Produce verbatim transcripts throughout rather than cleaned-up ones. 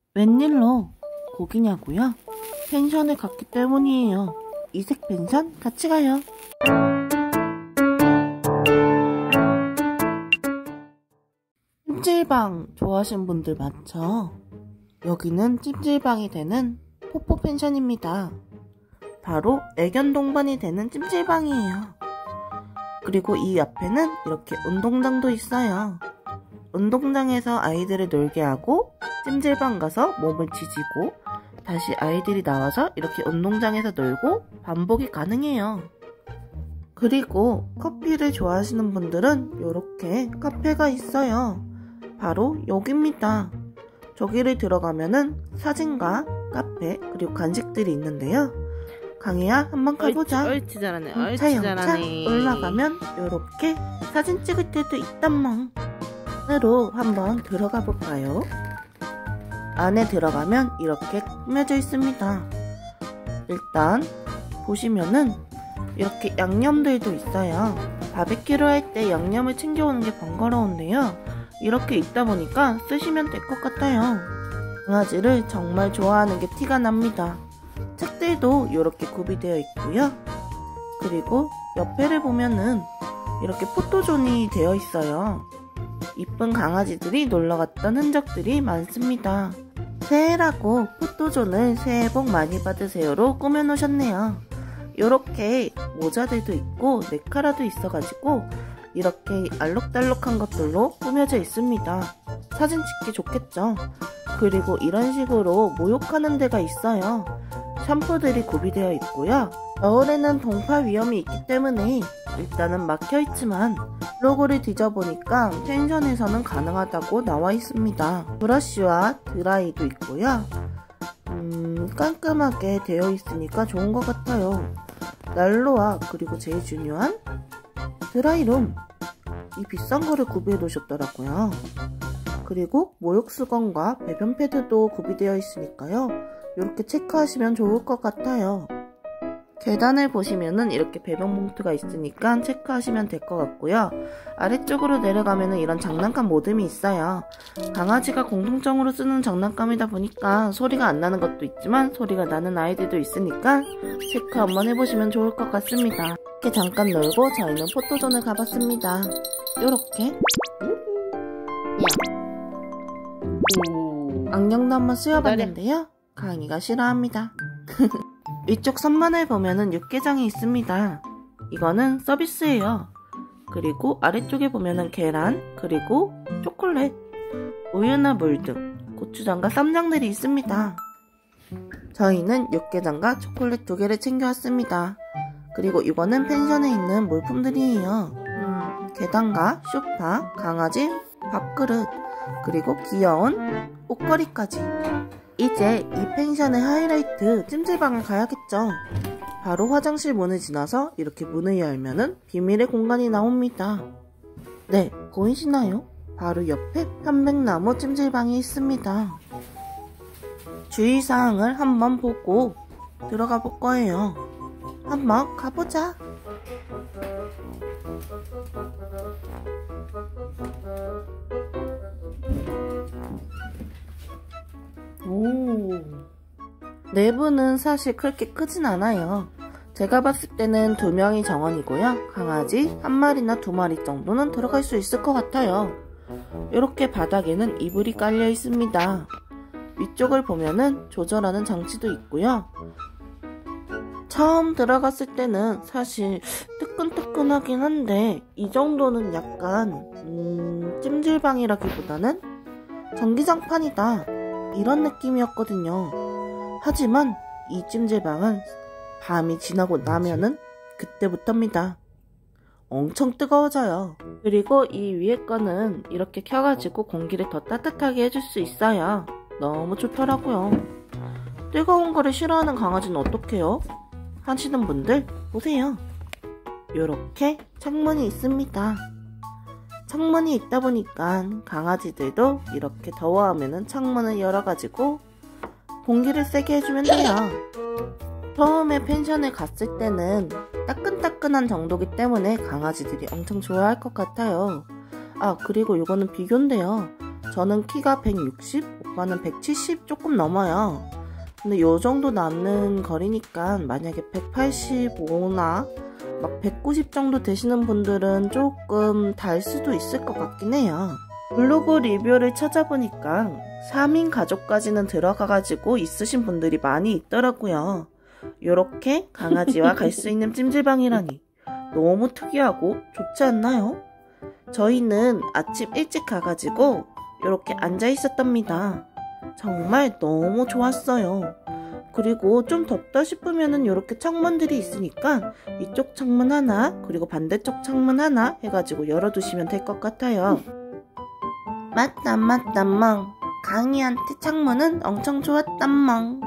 웬일로 거기냐고요? 펜션을 갔기 때문이에요. 이색 펜션 같이 가요. 찜질방 좋아하시는 분들 많죠? 여기는 찜질방이 되는 포포 펜션입니다. 바로 애견 동반이 되는 찜질방이에요. 그리고 이 옆에는 이렇게 운동장도 있어요. 운동장에서 아이들을 놀게 하고 찜질방 가서 몸을 지지고 다시 아이들이 나와서 이렇게 운동장에서 놀고 반복이 가능해요. 그리고 커피를 좋아하시는 분들은 이렇게 카페가 있어요. 바로 여기입니다. 저기를 들어가면은 사진과 카페 그리고 간식들이 있는데요. 강희야 한번 가보자. 옳지 잘하네. 옳지 차영차 잘하네. 올라가면 이렇게 사진 찍을 때도 있단멍. 으로 한번 들어가 볼까요? 안에 들어가면 이렇게 꾸며져 있습니다. 일단 보시면은 이렇게 양념들도 있어요. 바비큐를 할 때 양념을 챙겨오는 게 번거로운데요. 이렇게 있다 보니까 쓰시면 될 것 같아요. 강아지를 정말 좋아하는 게 티가 납니다. 책들도 이렇게 구비되어 있고요. 그리고 옆에를 보면은 이렇게 포토존이 되어 있어요. 이쁜 강아지들이 놀러갔던 흔적들이 많습니다. 새해라고 포토존을 새해 복 많이 받으세요로 꾸며놓으셨네요. 이렇게 모자들도 있고 네카라도 있어가지고 이렇게 알록달록한 것들로 꾸며져 있습니다. 사진 찍기 좋겠죠? 그리고 이런 식으로 목욕하는 데가 있어요. 샴푸들이 구비되어 있고요. 겨울에는 동파 위험이 있기 때문에 일단은 막혀있지만 로고를 뒤져보니까 펜션에서는 가능하다고 나와 있습니다. 브러쉬와 드라이도 있고요. 음, 깔끔하게 되어 있으니까 좋은 것 같아요. 난로와 그리고 제일 중요한 드라이룸. 이 비싼 거를 구비해 놓으셨더라고요. 그리고 목욕수건과 배변 패드도 구비되어 있으니까요. 이렇게 체크하시면 좋을 것 같아요. 계단을 보시면은 이렇게 배변 봉투가 있으니까 체크하시면 될 것 같고요. 아래쪽으로 내려가면은 이런 장난감 모듬이 있어요. 강아지가 공통적으로 쓰는 장난감이다 보니까 소리가 안 나는 것도 있지만 소리가 나는 아이들도 있으니까 체크 한번 해보시면 좋을 것 같습니다. 이렇게 잠깐 놀고 저희는 포토존을 가봤습니다. 요렇게 안경도 한번 쓰여봤는데요. 강희가 싫어합니다. 위쪽 선반을 보면은 육개장이 있습니다. 이거는 서비스예요. 그리고 아래쪽에 보면은 계란, 그리고 초콜릿, 우유나 물 등 고추장과 쌈장들이 있습니다. 저희는 육개장과 초콜릿 두 개를 챙겨왔습니다. 그리고 이거는 펜션에 있는 물품들이에요. 음, 계단과 소파, 강아지, 밥그릇, 그리고 귀여운 옷걸이까지. 이제 이 펜션의 하이라이트 찜질방을 가야겠죠. 바로 화장실 문을 지나서 이렇게 문을 열면은 비밀의 공간이 나옵니다. 네, 보이시나요? 바로 옆에 편백나무 찜질방이 있습니다. 주의사항을 한번 보고 들어가 볼 거예요. 한번 가보자. 오, 내부는 사실 그렇게 크진 않아요. 제가 봤을 때는 두 명이 정원이고요. 강아지 한 마리나 두 마리 정도는 들어갈 수 있을 것 같아요. 이렇게 바닥에는 이불이 깔려 있습니다. 위쪽을 보면은 조절하는 장치도 있고요. 처음 들어갔을 때는 사실 뜨끈뜨끈하긴 한데 이 정도는 약간 음, 찜질방이라기보다는 전기장판이다 이런 느낌이었거든요. 하지만 이 찜질방은 밤이 지나고 나면은 그때부터입니다. 엄청 뜨거워져요. 그리고 이 위에 거는 이렇게 켜가지고 공기를 더 따뜻하게 해줄 수 있어요. 너무 좋더라고요. 뜨거운 거를 싫어하는 강아지는 어떡해요? 하시는 분들 보세요. 요렇게 창문이 있습니다. 창문이 있다 보니까 강아지들도 이렇게 더워하면은 창문을 열어가지고 공기를 세게 해주면 돼요. 처음에 펜션에 갔을 때는 따끈따끈한 정도기 때문에 강아지들이 엄청 좋아할 것 같아요. 아, 그리고 이거는 비교인데요. 저는 키가 백육십, 오빠는 백칠십 조금 넘어요. 근데 요 정도 남는 거리니까 만약에 백팔십오나 막 백구십 정도 되시는 분들은 조금 달 수도 있을 것 같긴 해요. 블로그 리뷰를 찾아보니까 삼 인 가족까지는 들어가가지고 있으신 분들이 많이 있더라고요. 요렇게 강아지와 갈 수 있는 찜질방이라니 너무 특이하고 좋지 않나요? 저희는 아침 일찍 가가지고 요렇게 앉아 있었답니다. 정말 너무 좋았어요. 그리고 좀 덥다 싶으면은 이렇게 창문들이 있으니까 이쪽 창문 하나 그리고 반대쪽 창문 하나 해가지고 열어두시면 될 것 같아요. 맞다 맞다 멍. 강이한테 창문은 엄청 좋았단멍.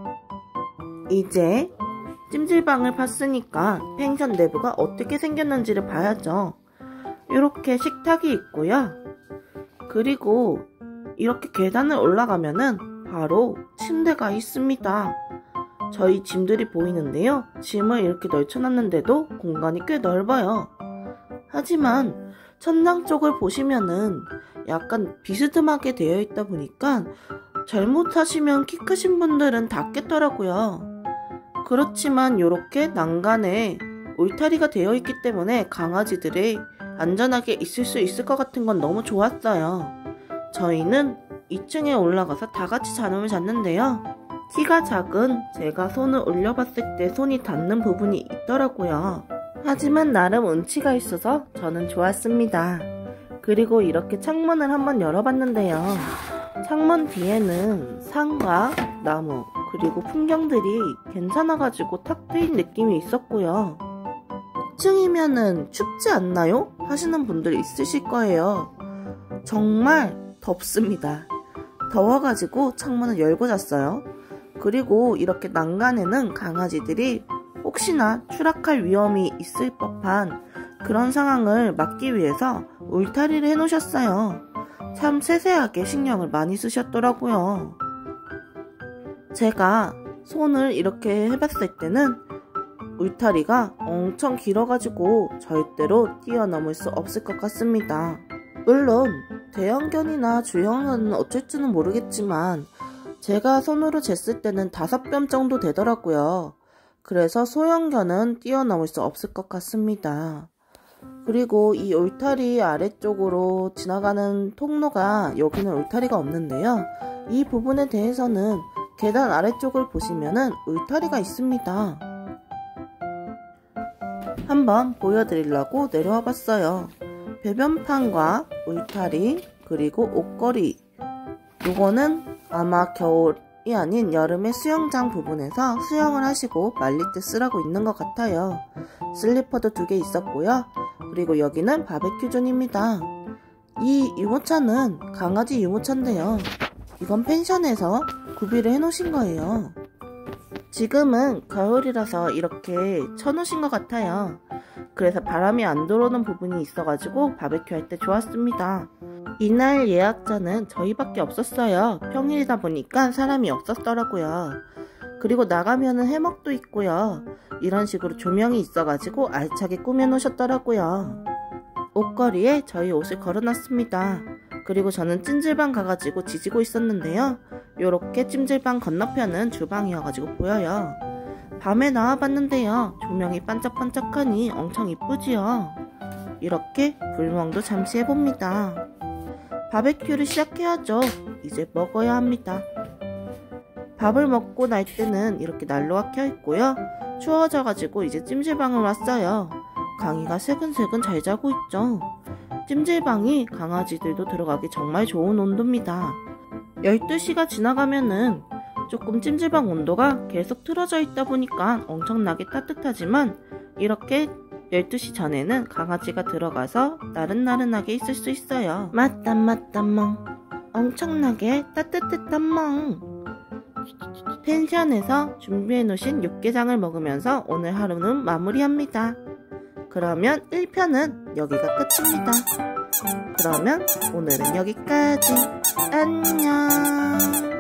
이제 찜질방을 봤으니까 펜션 내부가 어떻게 생겼는지를 봐야죠. 이렇게 식탁이 있고요. 그리고 이렇게 계단을 올라가면은 바로 침대가 있습니다. 저희 짐들이 보이는데요. 짐을 이렇게 널쳐놨는데도 공간이 꽤 넓어요. 하지만 천장 쪽을 보시면은 약간 비스듬하게 되어 있다 보니까 잘못하시면 키 크신 분들은 닿겠더라고요. 그렇지만 이렇게 난간에 울타리가 되어 있기 때문에 강아지들이 안전하게 있을 수 있을 것 같은 건 너무 좋았어요. 저희는 이 층에 올라가서 다 같이 잠을 잤는데요. 키가 작은 제가 손을 올려봤을 때 손이 닿는 부분이 있더라고요. 하지만 나름 운치가 있어서 저는 좋았습니다. 그리고 이렇게 창문을 한번 열어봤는데요. 창문 뒤에는 산과 나무 그리고 풍경들이 괜찮아가지고 탁 트인 느낌이 있었고요. 이 층이면은 춥지 않나요? 하시는 분들 있으실 거예요. 정말 덥습니다. 더워가지고 창문을 열고 잤어요. 그리고 이렇게 난간에는 강아지들이 혹시나 추락할 위험이 있을 법한 그런 상황을 막기 위해서 울타리를 해놓으셨어요. 참 세세하게 신경을 많이 쓰셨더라고요. 제가 손을 이렇게 해봤을 때는 울타리가 엄청 길어가지고 절대로 뛰어넘을 수 없을 것 같습니다. 물론 대형견이나 중형견은 어쩔지는 모르겠지만 제가 손으로 쟀을 때는 다섯 뼘 정도 되더라고요. 그래서 소형견은 뛰어넘을 수 없을 것 같습니다. 그리고 이 울타리 아래쪽으로 지나가는 통로가 여기는 울타리가 없는데요. 이 부분에 대해서는 계단 아래쪽을 보시면은 울타리가 있습니다. 한번 보여드리려고 내려와 봤어요. 배변판과 울타리 그리고 옷걸이, 요거는 아마 겨울이 아닌 여름의 수영장 부분에서 수영을 하시고 말릴 때 쓰라고 있는 것 같아요. 슬리퍼도 두 개 있었고요. 그리고 여기는 바베큐 존입니다. 이 유모차는 강아지 유모차인데요. 이건 펜션에서 구비를 해놓으신 거예요. 지금은 겨울이라서 이렇게 쳐놓으신 것 같아요. 그래서 바람이 안 들어오는 부분이 있어가지고 바베큐 할 때 좋았습니다. 이날 예약자는 저희밖에 없었어요. 평일이다 보니까 사람이 없었더라고요. 그리고 나가면은 해먹도 있고요. 이런 식으로 조명이 있어가지고 알차게 꾸며놓으셨더라고요. 옷걸이에 저희 옷을 걸어놨습니다. 그리고 저는 찜질방 가가지고 지지고 있었는데요. 요렇게 찜질방 건너편은 주방이어가지고 보여요. 밤에 나와봤는데요. 조명이 반짝반짝하니 엄청 이쁘지요. 이렇게 불멍도 잠시 해봅니다. 바베큐를 시작해야죠. 이제 먹어야 합니다. 밥을 먹고 날 때는 이렇게 난로가 켜있고요. 추워져가지고 이제 찜질방을 왔어요. 강이가 새근새근 잘 자고 있죠. 찜질방이 강아지들도 들어가기 정말 좋은 온도입니다. 열두 시가 지나가면은 조금 찜질방 온도가 계속 틀어져 있다 보니까 엄청나게 따뜻하지만 이렇게 열두 시 전에는 강아지가 들어가서 나른나른하게 있을 수 있어요. 맞다 맞다 멍. 엄청나게 따뜻했단 멍. 펜션에서 준비해놓으신 육개장을 먹으면서 오늘 하루는 마무리합니다. 그러면 일 편은 여기가 끝입니다. 그러면 오늘은 여기까지. 안녕.